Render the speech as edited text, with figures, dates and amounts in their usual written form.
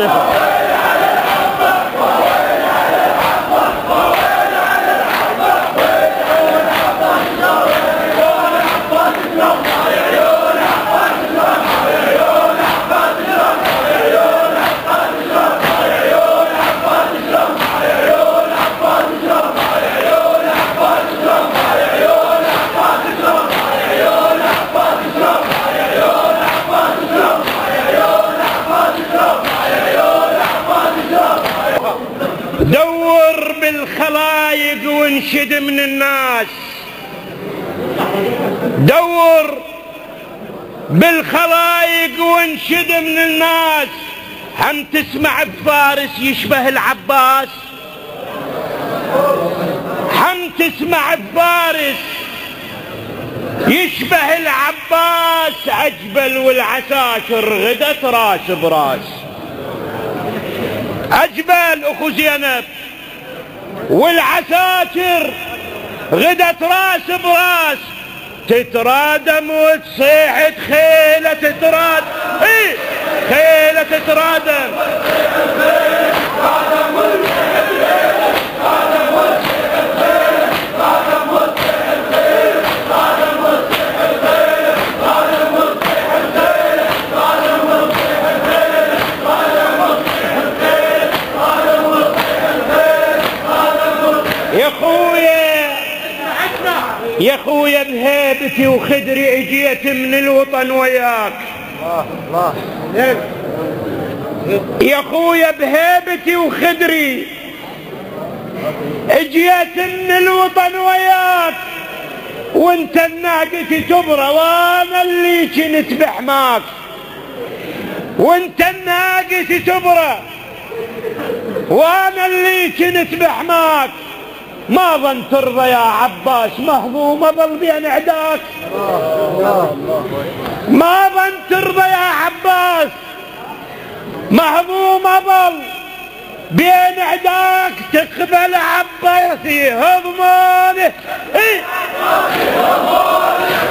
دور بالخلايق وانشد من الناس، دور بالخلايق وانشد من الناس. هم تسمع بفارس يشبه العباس، هم تسمع بفارس يشبه العباس. أجبل والعساكر غدت راس براس. أجبل أخو زينب والعساكر غدت راس براس. تترادم وتصيح خيلة تتراد، ايه خيلة تترادم. يا خويا بهيبتي وخدري اجيت من الوطن وياك. الله يا خويا بهيبتي وخدري اجيت من الوطن وياك. وانت الناقة تبرى وانا اللي كنت بحماك. وانت الناقة تبرى وانا اللي كنت بحماك. ما ظن ترضى يا عباس مهضوم اظل بين عداك. ما ظن ترضى يا عباس مهضوم اظل بين عداك. تقبل عباسي هضمانه